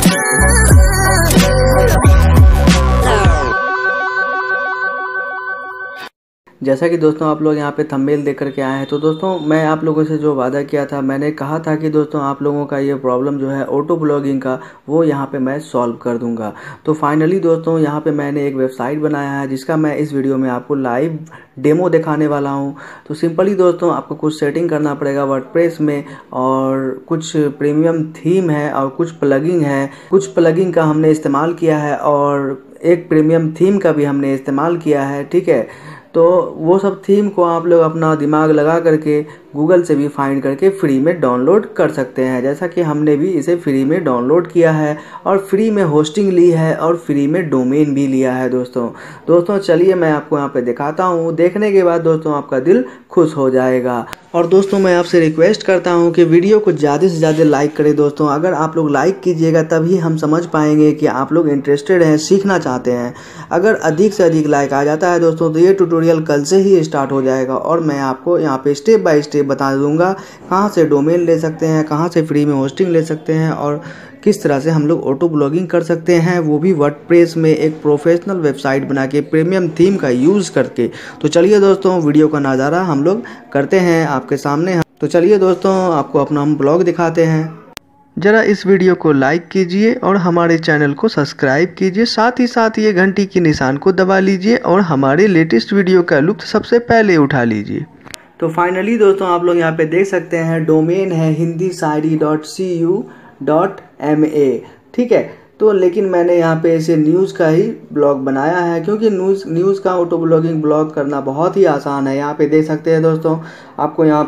जैसा कि दोस्तों आप लोग यहाँ पे थंबनेल देख करके आए हैं, तो दोस्तों मैं आप लोगों से जो वादा किया था, मैंने कहा था कि दोस्तों आप लोगों का ये प्रॉब्लम जो है ऑटो ब्लॉगिंग का, वो यहाँ पे मैं सॉल्व कर दूंगा। तो फाइनली दोस्तों यहाँ पे मैंने एक वेबसाइट बनाया है जिसका मैं इस वीडियो में आपको लाइव डेमो दिखाने वाला हूँ। तो सिंपली दोस्तों आपको कुछ सेटिंग करना पड़ेगा वर्डप्रेस में, और कुछ प्रीमियम थीम है और कुछ प्लगिंग है। कुछ प्लगिंग का हमने इस्तेमाल किया है और एक प्रीमियम थीम का भी हमने इस्तेमाल किया है, ठीक है। तो वो सब थीम को आप लोग अपना दिमाग लगा करके गूगल से भी फाइंड करके फ्री में डाउनलोड कर सकते हैं, जैसा कि हमने भी इसे फ्री में डाउनलोड किया है और फ्री में होस्टिंग ली है और फ्री में डोमेन भी लिया है। दोस्तों चलिए मैं आपको यहाँ पे दिखाता हूँ। देखने के बाद दोस्तों आपका दिल खुश हो जाएगा। और दोस्तों मैं आपसे रिक्वेस्ट करता हूँ कि वीडियो को ज़्यादा से ज़्यादा लाइक करें। दोस्तों अगर आप लोग लाइक कीजिएगा तभी हम समझ पाएंगे कि आप लोग इंटरेस्टेड हैं, सीखना चाहते हैं। अगर अधिक से अधिक लाइक आ जाता है दोस्तों तो ये ट्यूटोरियल कल से ही स्टार्ट हो जाएगा और मैं आपको यहाँ पे स्टेप बाय स्टेप बता दूंगा कहाँ से डोमेन ले सकते हैं, कहाँ से फ्री में होस्टिंग ले सकते हैं और किस तरह से हम लोग ऑटो ब्लॉगिंग कर सकते हैं, वो भी वर्डप्रेस में एक प्रोफेशनल वेबसाइट बना के प्रीमियम थीम का यूज़ करके। तो चलिए दोस्तों वीडियो का नज़ारा हम लोग करते हैं आपके सामने। तो चलिए दोस्तों आपको अपना हम ब्लॉग दिखाते हैं। ज़रा इस वीडियो को लाइक कीजिए और हमारे चैनल को सब्सक्राइब कीजिए, साथ ही साथ ये घंटी के निशान को दबा लीजिए और हमारे लेटेस्ट वीडियो का लुत्फ़ सबसे पहले उठा लीजिए। तो फाइनली दोस्तों आप लोग यहाँ पे देख सकते हैं डोमेन है hindisairi.cu.ma, ठीक है। तो लेकिन मैंने यहाँ पे इसे न्यूज़ का ही ब्लॉग बनाया है क्योंकि न्यूज़ का ऑटो ब्लॉगिंग ब्लॉग करना बहुत ही आसान है। यहाँ पे देख सकते हैं दोस्तों आपको यहाँ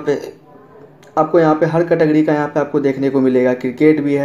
पे हर कैटेगरी का यहाँ पे आपको देखने को मिलेगा। क्रिकेट भी है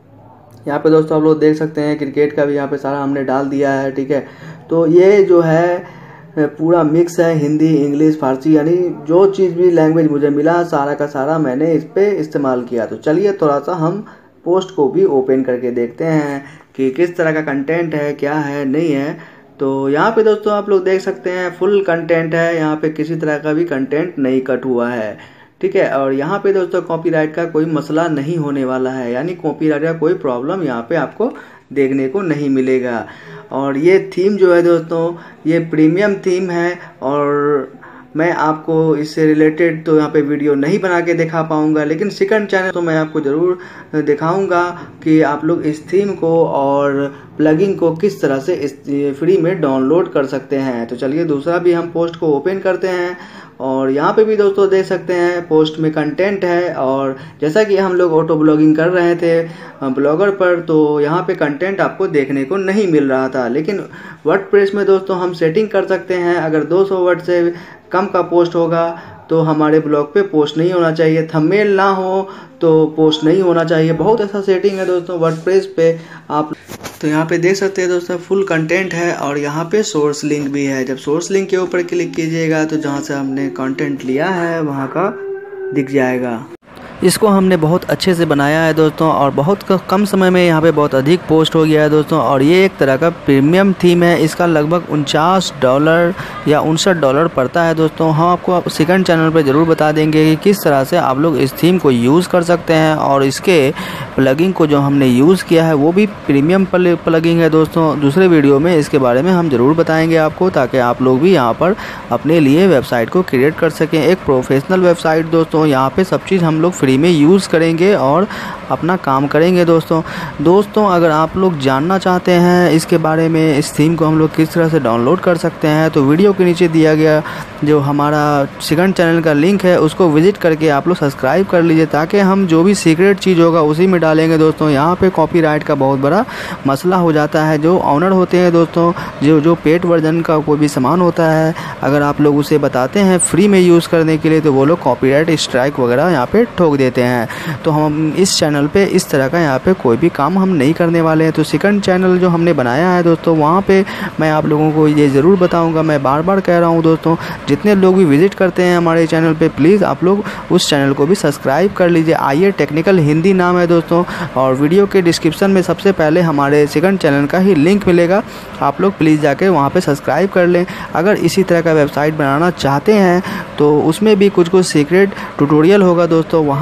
यहाँ पे दोस्तों, आप लोग देख सकते हैं क्रिकेट का भी यहाँ पे सारा हमने डाल दिया है, ठीक है। तो ये जो है पूरा मिक्स है, हिंदी इंग्लिश फारसी, यानी जो चीज़ भी लैंग्वेज मुझे मिला सारा का सारा मैंने इस पे इस्तेमाल किया। तो चलिए थोड़ा सा हम पोस्ट को भी ओपन करके देखते हैं कि किस तरह का कंटेंट है, क्या है नहीं है। तो यहाँ पे दोस्तों आप लोग देख सकते हैं फुल कंटेंट है, यहाँ पे किसी तरह का भी कंटेंट नहीं कट हुआ है, ठीक है। और यहाँ पे दोस्तों कॉपीराइट का कोई मसला नहीं होने वाला है, यानी कॉपीराइट का कोई प्रॉब्लम यहाँ पे आपको देखने को नहीं मिलेगा। और ये थीम जो है दोस्तों ये प्रीमियम थीम है और मैं आपको इससे रिलेटेड तो यहाँ पे वीडियो नहीं बना के दिखा पाऊँगा, लेकिन सेकंड चैनल तो मैं आपको ज़रूर दिखाऊंगा कि आप लोग इस थीम को और प्लगिंग को किस तरह से इस फ्री में डाउनलोड कर सकते हैं। तो चलिए दूसरा भी हम पोस्ट को ओपन करते हैं और यहाँ पे भी दोस्तों देख सकते हैं पोस्ट में कंटेंट है। और जैसा कि हम लोग ऑटो ब्लॉगिंग कर रहे थे ब्लॉगर पर, तो यहाँ पे कंटेंट आपको देखने को नहीं मिल रहा था, लेकिन वर्डप्रेस में दोस्तों हम सेटिंग कर सकते हैं। अगर 200 वर्ड से कम का पोस्ट होगा तो हमारे ब्लॉग पे पोस्ट नहीं होना चाहिए, थंबनेल ना हो तो पोस्ट नहीं होना चाहिए। बहुत ऐसा सेटिंग है दोस्तों वर्डप्रेस पे आप। तो यहाँ पे देख सकते हैं दोस्तों फुल कंटेंट है और यहाँ पे सोर्स लिंक भी है। जब सोर्स लिंक के ऊपर क्लिक कीजिएगा तो जहाँ से हमने कंटेंट लिया है वहाँ का दिख जाएगा। इसको हमने बहुत अच्छे से बनाया है दोस्तों और बहुत कम समय में यहाँ पे बहुत अधिक पोस्ट हो गया है दोस्तों। और ये एक तरह का प्रीमियम थीम है, इसका लगभग $49 या $59 पड़ता है दोस्तों। हम आपको सेकंड चैनल पे ज़रूर बता देंगे कि किस तरह से आप लोग इस थीम को यूज़ कर सकते हैं। और इसके प्लगिंग को जो हमने यूज़ किया है वो भी प्रीमियम प्लगिंग है दोस्तों। दूसरे वीडियो में इसके बारे में हम ज़रूर बताएँगे आपको, ताकि आप लोग भी यहाँ पर अपने लिए वेबसाइट को क्रिएट कर सकें। एक प्रोफेशनल वेबसाइट दोस्तों, यहाँ पर सब चीज़ हम लोग फ्री में यूज़ करेंगे और अपना काम करेंगे दोस्तों। अगर आप लोग जानना चाहते हैं इसके बारे में, इस थीम को हम लोग किस तरह से डाउनलोड कर सकते हैं, तो वीडियो के नीचे दिया गया जो हमारा सेकंड चैनल का लिंक है उसको विजिट करके आप लोग सब्सक्राइब कर लीजिए, ताकि हम जो भी सीक्रेट चीज़ होगा उसी में डालेंगे दोस्तों। यहाँ पे कॉपीराइट का बहुत बड़ा मसला हो जाता है। जो ऑनर होते हैं दोस्तों, जो पेड वर्जन का कोई भी सामान होता है, अगर आप लोग उसे बताते हैं फ्री में यूज़ करने के लिए तो वो लोग कॉपीराइट स्ट्राइक वगैरह यहाँ पे ठोक देते हैं। तो हम इस चैनल पे इस तरह का यहाँ पे कोई भी काम हम नहीं करने वाले हैं। तो सेकंड चैनल जो हमने बनाया है दोस्तों, वहाँ पे मैं आप लोगों को ये ज़रूर बताऊँगा। मैं बार बार कह रहा हूँ दोस्तों, जितने लोग भी विजिट करते हैं हमारे चैनल पे, प्लीज़ आप लोग उस चैनल को भी सब्सक्राइब कर लीजिए। आइए टेक्निकल हिंदी नाम है दोस्तों, और वीडियो के डिस्क्रिप्शन में सबसे पहले हमारे सेकंड चैनल का ही लिंक मिलेगा। आप लोग प्लीज़ जाके वहाँ पे सब्सक्राइब कर लें। अगर इसी तरह का वेबसाइट बनाना चाहते हैं तो उसमें भी कुछ सीक्रेट ट्यूटोरियल होगा दोस्तों, वहाँ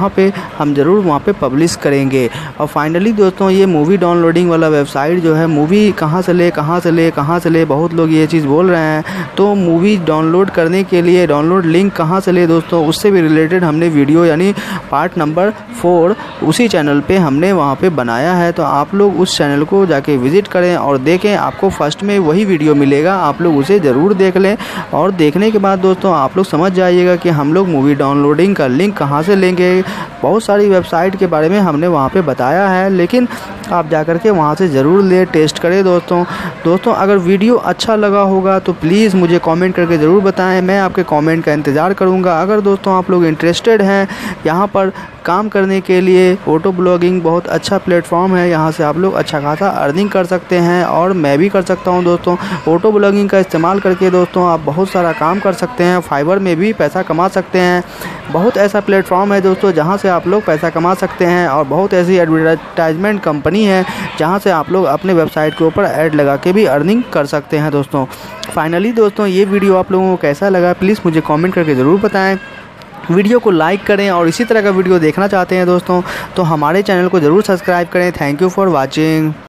वहाँ पे हम ज़रूर वहाँ पे पब्लिश करेंगे। और फाइनली दोस्तों ये मूवी डाउनलोडिंग वाला वेबसाइट जो है, मूवी कहाँ से ले बहुत लोग ये चीज़ बोल रहे हैं। तो मूवी डाउनलोड करने के लिए डाउनलोड लिंक कहाँ से ले दोस्तों, उससे भी रिलेटेड हमने वीडियो यानी पार्ट नंबर 4 उसी चैनल पे हमने वहाँ पे बनाया है। तो आप लोग उस चैनल को जाके विज़िट करें और देखें, आपको फर्स्ट में वही वीडियो मिलेगा, आप लोग उसे ज़रूर देख लें। और देखने के बाद दोस्तों आप लोग समझ जाइएगा कि हम लोग मूवी डाउनलोडिंग का लिंक कहाँ से लेंगे। बहुत सारी वेबसाइट के बारे में हमने वहाँ पे बताया है, लेकिन आप जाकर के वहाँ से ज़रूर ले टेस्ट करें दोस्तों। अगर वीडियो अच्छा लगा होगा तो प्लीज़ मुझे कमेंट करके ज़रूर बताएं, मैं आपके कमेंट का इंतज़ार करूँगा। अगर दोस्तों आप लोग इंटरेस्टेड हैं यहाँ पर काम करने के लिए, ऑटो ब्लॉगिंग बहुत अच्छा प्लेटफॉर्म है, यहाँ से आप लोग अच्छा खासा अर्निंग कर सकते हैं और मैं भी कर सकता हूँ दोस्तों। ऑटो ब्लॉगिंग का इस्तेमाल करके दोस्तों आप बहुत सारा काम कर सकते हैं, फाइवर में भी पैसा कमा सकते हैं। बहुत ऐसा प्लेटफॉर्म है दोस्तों जहाँ से आप लोग पैसा कमा सकते हैं और बहुत ऐसी एडवर्टाइजमेंट कंपनी है जहाँ से आप लोग अपने वेबसाइट के ऊपर ऐड लगा के भी अर्निंग कर सकते हैं दोस्तों। फाइनली दोस्तों ये वीडियो आप लोगों को कैसा लगा प्लीज़ मुझे कमेंट करके ज़रूर बताएं। वीडियो को लाइक करें और इसी तरह का वीडियो देखना चाहते हैं दोस्तों तो हमारे चैनल को ज़रूर सब्सक्राइब करें। Thank you for watching.